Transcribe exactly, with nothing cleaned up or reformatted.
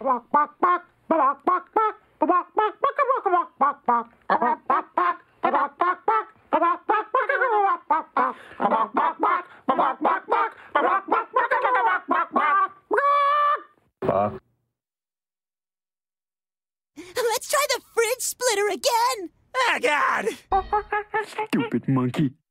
Let's try the fridge splitter again! Oh, God! Stupid monkey.